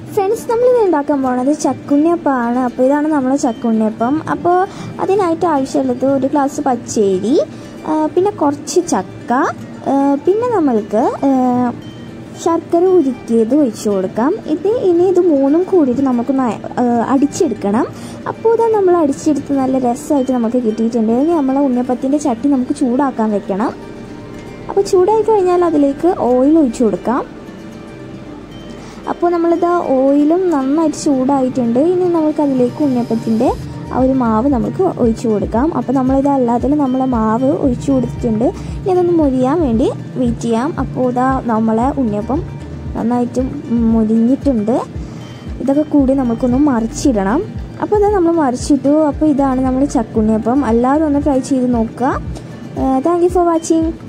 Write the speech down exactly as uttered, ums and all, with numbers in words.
Friends, നമ്മളിത് ഉണ്ടാക്കാൻ പോകുന്നത് ചക്കുണ്ണിയപ്പമാണ്. അപ്പോൾ ഇതാണ് നമ്മൾ ചക്കുണ്ണിയപ്പം. അപ്പോൾ അതിനായിട്ട് ആവശ്യമുള്ളത് ഒരു ഗ്ലാസ് പച്ചരി, പിന്നെ കുറച്ച് ചക്ക, പിന്നെ നമ്മൾക്ക് ശർക്കര ഉരുക്കിയത് ഒഴിച്ചു കൊടുക്കാം. ഇത് ഇനി ഇത് മൂന്നും കൂടിയിട്ട് നമുക്ക് അടിച്ചെടുക്കണം. അപ്പോൾ ഇതാ നമ്മൾ അടിച്ചെടുത്ത് നല്ല രസമായിട്ട് നമുക്ക് കിട്ടിയിട്ടുണ്ട്. ഇനി നമ്മളെ ഉണ്ണിയപ്പത്തിൻ്റെ ചട്ടി നമുക്ക് ചൂടാക്കാൻ വെക്കണം. അപ്പോൾ ചൂടായി കഴിഞ്ഞാൽ അതിലേക്ക് ഓയിൽ ഒഴിച്ചു കൊടുക്കാം. അപ്പോൾ നമ്മളിത് ഓയിലും നന്നായിട്ട് ചൂടായിട്ടുണ്ട്. ഇനി നമുക്ക് അതിലേക്ക് ഉണ്ണിയപ്പത്തിൻ്റെ ആ ഒരു മാവ് നമുക്ക് ഒഴിച്ചു കൊടുക്കാം. അപ്പോൾ നമ്മളിത് അല്ലാതെ നമ്മളെ മാവ് ഒഴിച്ചു കൊടുത്തിട്ടുണ്ട്. ഇനി അതൊന്ന് മൊരിയാൻ വേണ്ടി വെയിറ്റ് ചെയ്യാം. അപ്പോൾ ഇതാ നമ്മളെ ഉണ്ണിയപ്പം നന്നായിട്ട് മൊരിഞ്ഞിട്ടുണ്ട്. ഇതൊക്കെ കൂടി നമുക്കൊന്ന് മറിച്ചിടണം. അപ്പോൾ ഇതാ നമ്മൾ മറിച്ചിട്ടു. അപ്പോൾ ഇതാണ് നമ്മൾ ചക്കുണ്ണിയപ്പം. എല്ലാവരും ഒന്ന് ട്രൈ ചെയ്ത് നോക്കുക. Thank you for watching.